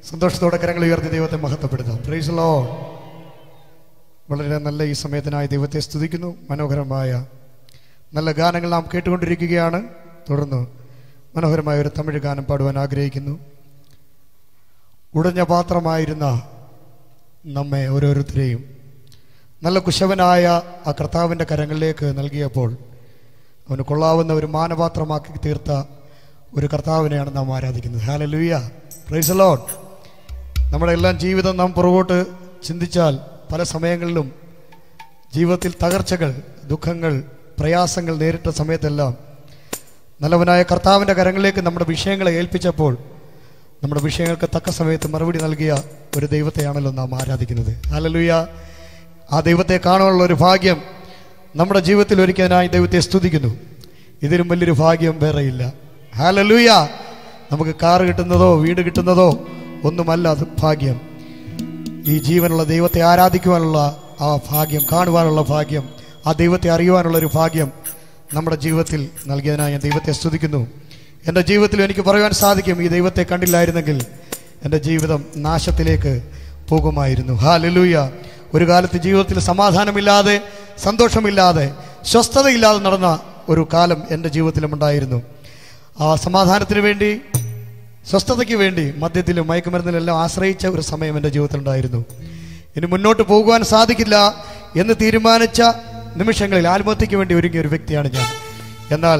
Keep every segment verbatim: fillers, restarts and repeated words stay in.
സന്തോഷത്തോടെ കരങ്ങൾ ഉയർത്തി ദൈവത്തെ മഹത്വപ്പെടുത്താം. Price the Lord. വളരെ നല്ല ഈ സമയത്തിനായി ദൈവത്തെ സ്തുതിക്കുന്നു. മനോഹരമായ നല്ല ഗാനങ്ങൾ നാം കേട്ടുകൊണ്ടിരിക്കുകയാണ്. തുടർന്ന് മനോഹരമായ ഒരു തമിഴ് ഗാനം പാടുവാൻ ആഗ്രഹിക്കുന്നു. ഉടഞ്ഞ പാത്രമായിരുന്ന നമ്മെ ഓരോരുത്തരെയും നല്ല കുശവനായ ആ കർത്താവിൻ്റെ കരങ്ങളിലേക്ക് നൽകിയപ്പോൾ അവന് കൊള്ളാവുന്ന ഒരു മാനപാത്രമാക്കി തീർത്ത ഒരു കർത്താവിനെയാണ് നാം ആരാധിക്കുന്നത്. Hallelujah, praise the Lord. നമ്മുടെ എല്ലാം ജീവിതം നാം പുറകോട്ട് ചിന്തിച്ചാൽ പല സമയങ്ങളിലും ജീവിതത്തിൽ തകർച്ചകൾ, ദുഃഖങ്ങൾ, പ്രയാസങ്ങൾ നേരിട്ട സമയത്തെല്ലാം നല്ലവനായ കർത്താവിൻ്റെ കരങ്ങളിലേക്ക് നമ്മുടെ വിഷയങ്ങളെ ഏൽപ്പിച്ചപ്പോൾ നമ്മുടെ വിഷയങ്ങൾക്ക് തക്ക സമയത്ത് മറുപടി നൽകിയ ഒരു ദൈവത്തെയാണല്ലോ നാം ആരാധിക്കുന്നത്. ഹല്ലേലൂയ. ആ ദൈവത്തെ കാണാനുള്ള ഒരു ഭാഗ്യം നമ്മുടെ ജീവിതത്തിൽ ഒരുക്കാനായി ദൈവത്തെ സ്തുതിക്കുന്നു. ഇതിലും വലിയൊരു ഭാഗ്യം വേറെയില്ല. ഹല്ലേലൂയ. നമുക്ക് കാറ് കിട്ടുന്നതോ വീട് കിട്ടുന്നതോ ഒന്നുമല്ല അത് ഭാഗ്യം. ഈ ജീവനുള്ള ദൈവത്തെ ആരാധിക്കുവാനുള്ള ആ ഭാഗ്യം, കാണുവാനുള്ള ഭാഗ്യം, ആ ദൈവത്തെ അറിയുവാനുള്ള ഒരു ഭാഗ്യം നമ്മുടെ ജീവിതത്തിൽ നൽകിയതിനായി ഞാൻ ദൈവത്തെ സ്തുതിക്കുന്നു. എൻ്റെ ജീവിതത്തിൽ എനിക്ക് പറയുവാൻ സാധിക്കും, ഈ ദൈവത്തെ കണ്ടില്ലായിരുന്നെങ്കിൽ എൻ്റെ ജീവിതം നാശത്തിലേക്ക് പോകുമായിരുന്നു. ഹല്ലേലൂയ. ഒരു കാലത്ത് ജീവിതത്തിൽ സമാധാനമില്ലാതെ, സന്തോഷമില്ലാതെ, സ്വസ്ഥതയില്ലാതെ നടന്ന ഒരു കാലം എൻ്റെ ജീവിതത്തിലും ഉണ്ടായിരുന്നു. ആ സമാധാനത്തിന് വേണ്ടി, സ്വസ്ഥതയ്ക്ക് വേണ്ടി മദ്യത്തിലും മയക്കുമരുന്നിലെല്ലാം ആശ്രയിച്ച ഒരു സമയം എൻ്റെ ജീവിതത്തിലുണ്ടായിരുന്നു. ഇനി മുന്നോട്ട് പോകുവാൻ സാധിക്കില്ല എന്ന് തീരുമാനിച്ച നിമിഷങ്ങളിൽ ആത്മഹത്യക്ക് വേണ്ടി ഒരുങ്ങിയ ഒരു വ്യക്തിയാണ് ഞാൻ. എന്നാൽ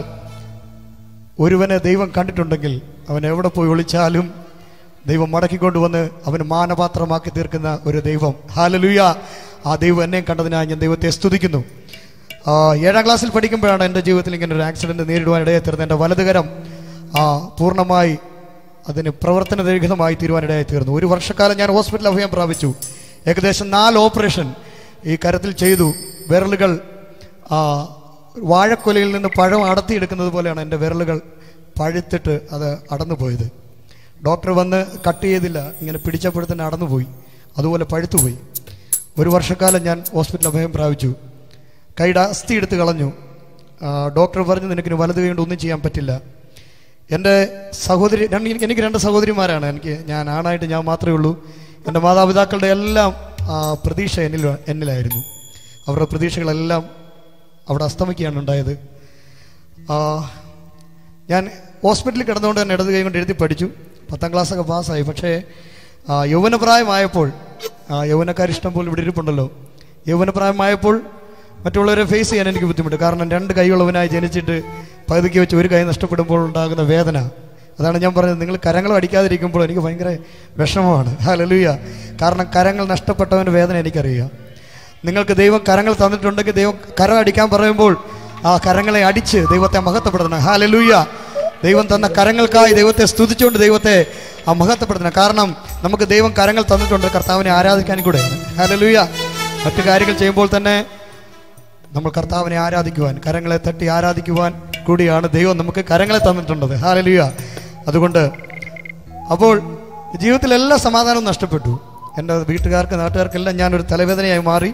ഒരുവനെ ദൈവം കണ്ടിട്ടുണ്ടെങ്കിൽ അവൻ എവിടെ പോയി ഒളിച്ചാലും ദൈവം മടക്കിക്കൊണ്ടുവന്ന് അവന് മാനപാത്രമാക്കി തീർക്കുന്ന ഒരു ദൈവം. ഹല്ലേലൂയ. ആ ദൈവം എന്നെ കണ്ടതിനായി ഞാൻ ദൈവത്തെ സ്തുതിക്കുന്നു. ഏഴാം ക്ലാസ്സിൽ പഠിക്കുമ്പോഴാണ് എൻ്റെ ജീവിതത്തിൽ ഇങ്ങനെ ഒരു ആക്സിഡൻറ്റ് നേരിടുവാൻ ഇടയായി തീർന്നത്. എൻ്റെ വലതുകരം പൂർണ്ണമായി അതിന് പ്രവർത്തനരഹിതമായി തീരുവാനിടയായി തീർന്നു. ഒരു വർഷക്കാലം ഞാൻ ഹോസ്പിറ്റൽ അഭയം പ്രാപിച്ചു. ഏകദേശം നാല് ഓപ്പറേഷൻ ഈ കരത്തിൽ ചെയ്തു. വിരലുകൾ വാഴക്കൊലയിൽ നിന്ന് പഴം അടത്തിയെടുക്കുന്നത് പോലെയാണ് എൻ്റെ വിരലുകൾ പഴുത്തിട്ട് അത് അടന്നു പോയത്. ഡോക്ടർ വന്ന് കട്ട് ചെയ്തില്ല, ഇങ്ങനെ പിടിച്ചപ്പോൾ തന്നെ അടന്നുപോയി, അതുപോലെ പഴുത്തുപോയി. ഒരു വർഷക്കാലം ഞാൻ ഹോസ്പിറ്റൽ അഭയം പ്രാപിച്ചു. കൈയുടെ അസ്ഥി എടുത്ത് കളഞ്ഞു. ഡോക്ടർ പറഞ്ഞു നിനക്കിന് വലത് കൈ കൊണ്ട് ഒന്നും ചെയ്യാൻ പറ്റില്ല. എൻ്റെ സഹോദരി, എനിക്ക് രണ്ട് സഹോദരിമാരാണ്. എനിക്ക് ഞാൻ ആണായിട്ട് ഞാൻ മാത്രമേ ഉള്ളൂ. എൻ്റെ മാതാപിതാക്കളുടെ എല്ലാം പ്രതീക്ഷ എന്നിൽ എന്നിലായിരുന്നു. അവരുടെ പ്രതീക്ഷകളെല്ലാം അവിടെ അസ്തമിക്കുകയാണ് ഉണ്ടായത്. ഞാൻ ഹോസ്പിറ്റലിൽ കിടന്നുകൊണ്ട് തന്നെ ഇടത് കൈ കൊണ്ട് എഴുതി പഠിച്ചു. പത്താം ക്ലാസ്സൊക്കെ പാസ്സായി. പക്ഷേ യൗവനപ്രായമായപ്പോൾ, യൗവനക്കാർ ഇഷ്ടം പോലെ ഇവിടെ ഇരിപ്പുണ്ടല്ലോ, യൗവനപ്രായമായപ്പോൾ മറ്റുള്ളവരെ ഫേസ് ചെയ്യാൻ എനിക്ക് ബുദ്ധിമുട്ട്. കാരണം രണ്ട് കൈയുള്ളവനായി ജനിച്ചിട്ട് പകുതിക്ക് വെച്ച് ഒരു കൈ നഷ്ടപ്പെടുമ്പോൾ ഉണ്ടാകുന്ന വേദന, അതാണ് ഞാൻ പറഞ്ഞത്. നിങ്ങൾ കരങ്ങൾ അടിക്കാതിരിക്കുമ്പോൾ എനിക്ക് ഭയങ്കര വിഷമമാണ്. ഹല്ലേലൂയ. കാരണം കരങ്ങൾ നഷ്ടപ്പെട്ടവൻ്റെ വേദന എനിക്കറിയാം. നിങ്ങൾക്ക് ദൈവം കരങ്ങൾ തന്നിട്ടുണ്ടെങ്കിൽ ദൈവം കരം അടിക്കാൻ പറയുമ്പോൾ ആ കരങ്ങളെ അടിച്ച് ദൈവത്തെ മഹത്വപ്പെടുത്തണം. ഹല്ലേലൂയ. ദൈവം തന്ന കരങ്ങൾക്കായി ദൈവത്തെ സ്തുതിച്ചുകൊണ്ട് ദൈവത്തെ ആ മഹത്വപ്പെടുത്തണം. കാരണം നമുക്ക് ദൈവം കരങ്ങൾ തന്നിട്ടുണ്ട് കർത്താവിനെ ആരാധിക്കാൻ കൂടെ. ഹല്ലേലൂയ. മറ്റു കാര്യങ്ങൾ ചെയ്യുമ്പോൾ തന്നെ നമ്മൾ കർത്താവിനെ ആരാധിക്കുവാൻ, കരങ്ങളെ തട്ടി ആരാധിക്കുവാൻ കൂടിയാണ് ദൈവം നമുക്ക് കരങ്ങളെ തന്നിട്ടുള്ളത്. ഹല്ലേലൂയ. അതുകൊണ്ട് അപ്പോൾ ജീവിതത്തിൽ എല്ലാ സമാധാനവും നഷ്ടപ്പെട്ടു. എൻ്റെ വീട്ടുകാർക്ക്, നാട്ടുകാർക്കെല്ലാം ഞാനൊരു തലവേദനയായി മാറി.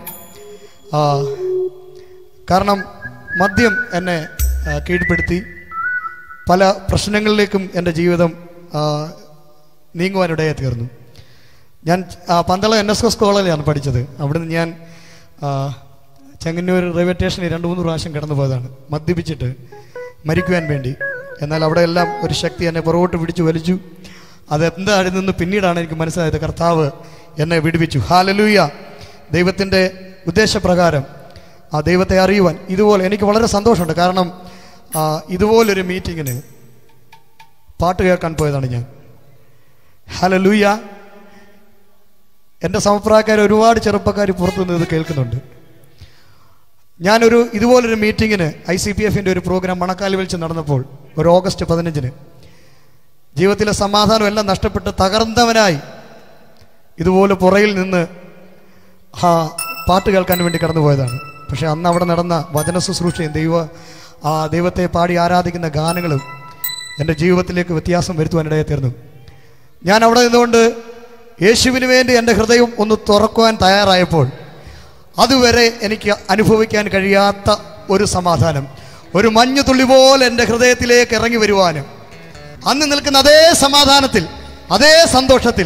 കാരണം മദ്യം എന്നെ കീഴ്പ്പെടുത്തി. പല പ്രശ്നങ്ങളിലേക്കും എൻ്റെ ജീവിതം നീങ്ങുവാനിടയായി തീർന്നു. ഞാൻ പന്തളം എൻ എസ് എസ് കോളേജിലാണ് പഠിച്ചത്. അവിടുന്ന് ഞാൻ ചെങ്ങന്നൂർ റെയിൽവേ സ്റ്റേഷനിൽ രണ്ട് മൂന്ന് പ്രാവശ്യം കടന്നു പോയതാണ് മദ്യപിച്ചിട്ട് മരിക്കുവാൻ വേണ്ടി. എന്നാൽ അവിടെ എല്ലാം ഒരു ശക്തി എന്നെ പുറകോട്ട് പിടിച്ചു വലിച്ചു. അതെന്തായിരുന്നെന്ന് പിന്നീടാണ് എനിക്ക് മനസ്സിലായത്. കർത്താവ് എന്നെ വിടുവിച്ചു. ഹല്ലേലൂയ. ദൈവത്തിൻ്റെ ഉദ്ദേശപ്രകാരം ആ ദൈവത്തെ അറിയുവാൻ ഇതുപോലെ എനിക്ക് വളരെ സന്തോഷമുണ്ട്. കാരണം ഇതുപോലൊരു മീറ്റിങ്ങിന് പാട്ട് കേൾക്കാൻ പോയതാണ് ഞാൻ. ഹല്ലേലൂയ. എൻ്റെ സമപ്രായക്കാർ ഒരുപാട് ചെറുപ്പക്കാർ പുറത്തുനിന്ന് ഇത് കേൾക്കുന്നുണ്ട്. ഞാനൊരു ഇതുപോലൊരു മീറ്റിങ്ങിന് ഐ സി പി എഫിൻ്റെ ഒരു പ്രോഗ്രാം മണക്കാലിൽ വെച്ച് നടന്നപ്പോൾ ഒരു ഓഗസ്റ്റ് പതിനഞ്ചിന് ജീവിതത്തിലെ സമാധാനം എല്ലാം നഷ്ടപ്പെട്ട് തകർന്നവനായി ഇതുപോലെ പുറയിൽ നിന്ന് ആ പാട്ട് കേൾക്കാൻ വേണ്ടി കടന്നു പോയതാണ്. പക്ഷെ അന്ന് അവിടെ നടന്ന വചന ശുശ്രൂഷയും ദൈവ ആ ദൈവത്തെ പാടി ആരാധിക്കുന്ന ഗാനങ്ങളും എൻ്റെ ജീവിതത്തിലേക്ക് വ്യത്യാസം വരുത്തുവാനിടയായി തീർന്നു. ഞാൻ അവിടെ നിന്നുകൊണ്ട് യേശുവിന് വേണ്ടി എൻ്റെ ഹൃദയം ഒന്ന് തുറക്കുവാൻ തയ്യാറായപ്പോൾ അതുവരെ എനിക്ക് അനുഭവിക്കാൻ കഴിയാത്ത ഒരു സമാധാനം, ഒരു മഞ്ഞു തുള്ളി പോലെ എൻ്റെ ഹൃദയത്തിലേക്ക് ഇറങ്ങി വരുവാനും അന്ന് നിൽക്കുന്ന അതേ സമാധാനത്തിൽ, അതേ സന്തോഷത്തിൽ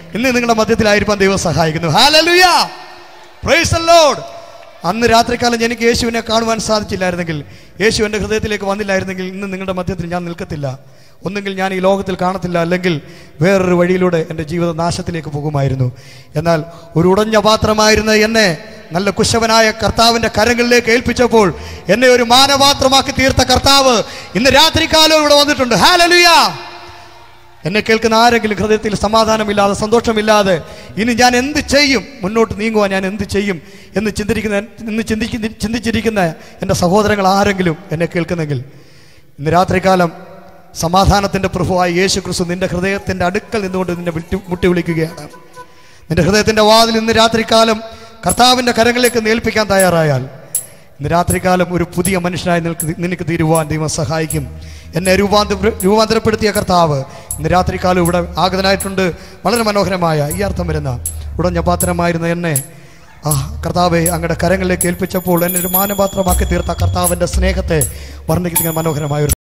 ഇന്ന് നിങ്ങളുടെ മധ്യത്തിലായിരിക്കാൻ ദൈവം സഹായിക്കുന്നു. Hallelujah, praise the Lord. അന്ന് രാത്രികാലം എനിക്ക് യേശുവിനെ കാണുവാൻ സാധിച്ചില്ലായിരുന്നെങ്കിൽ, യേശു എൻ്റെ ഹൃദയത്തിലേക്ക് വന്നില്ലായിരുന്നെങ്കിൽ ഇന്ന് നിങ്ങളുടെ മധ്യത്തിൽ ഞാൻ നിൽക്കത്തില്ല. ഒന്നുകിൽ ഞാൻ ഈ ലോകത്തിൽ കാണത്തില്ല, അല്ലെങ്കിൽ വേറൊരു വഴിയിലൂടെ എൻ്റെ ജീവിത നാശത്തിലേക്ക് പോകുമായിരുന്നു. എന്നാൽ ഒരു ഉടഞ്ഞ പാത്രമായിരുന്ന എന്നെ നല്ല കുശവനായ കർത്താവിൻ്റെ കരങ്ങളിലേക്ക് ഏൽപ്പിച്ചപ്പോൾ എന്നെ ഒരു മാനപാത്രമാക്കി തീർത്ത കർത്താവ് ഇന്ന് രാത്രികാലം ഇവിടെ വന്നിട്ടുണ്ട്. ഹല്ലേലൂയ. എന്നെ കേൾക്കുന്ന ആരെങ്കിലും ഹൃദയത്തിൽ സമാധാനമില്ലാതെ, സന്തോഷമില്ലാതെ, ഇനി ഞാൻ എന്ത് ചെയ്യും, മുന്നോട്ട് നീങ്ങുവാൻ ഞാൻ എന്ത് ചെയ്യും എന്ന് ചിന്തിക്കുന്ന ഇന്ന് ചിന്തിക്കുന്ന ചിന്തിച്ചിരിക്കുന്ന എൻ്റെ സഹോദരങ്ങൾ ആരെങ്കിലും എന്നെ കേൾക്കുന്നെങ്കിൽ, ഇന്ന് രാത്രികാലം സമാധാനത്തിൻ്റെ പ്രഭുവായ യേശു ക്രിസ്തു നിന്റെ ഹൃദയത്തിൻ്റെ അടുക്കൽ നിന്നുകൊണ്ട് നിന്നെ വിട്ടു മുട്ടി വിളിക്കുകയാണ്. നിന്റെ ഹൃദയത്തിൻ്റെ വാതിൽ ഇന്ന് രാത്രികാലം കർത്താവിൻ്റെ കരങ്ങളിലേക്ക് ഏൽപ്പിക്കാൻ തയ്യാറായാൽ ഇന്ന് രാത്രികാലം ഒരു പുതിയ മനുഷ്യനായി നിനക്ക് നിനക്ക് തീരുവാൻ ദൈവം സഹായിക്കും. എന്നെ രൂപാന്തര രൂപാന്തരപ്പെടുത്തിയ കർത്താവ് ഇന്ന് രാത്രികാലം ഇവിടെ ആഗതനായിട്ടുണ്ട്. വളരെ മനോഹരമായ ഈ അർത്ഥം വരുന്ന ഉടഞ്ഞ പാത്രമായിരുന്ന എന്നെ ആ കർത്താവെ അങ്ങയുടെ കരങ്ങളിലേക്ക് ഏൽപ്പിച്ചപ്പോൾ എന്നെ ഒരു മാനപാത്രമാക്കി തീർത്ത കർത്താവിൻ്റെ സ്നേഹത്തെ വർണ്ണിക്കുന്ന മനോഹരമായ ഒരു